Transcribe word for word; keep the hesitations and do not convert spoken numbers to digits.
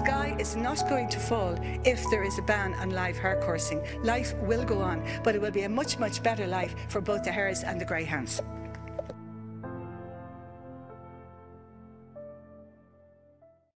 sky is not going to fall if there is a ban on live hare coursing. Life will go on, but it will be a much, much better life for both the hares and the greyhounds.